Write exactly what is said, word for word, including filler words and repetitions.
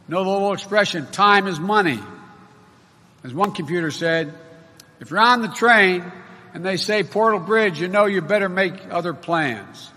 know the little expression, time is money. As one computer said, if you're on the train and they say Portal Bridge, you know you better make other plans.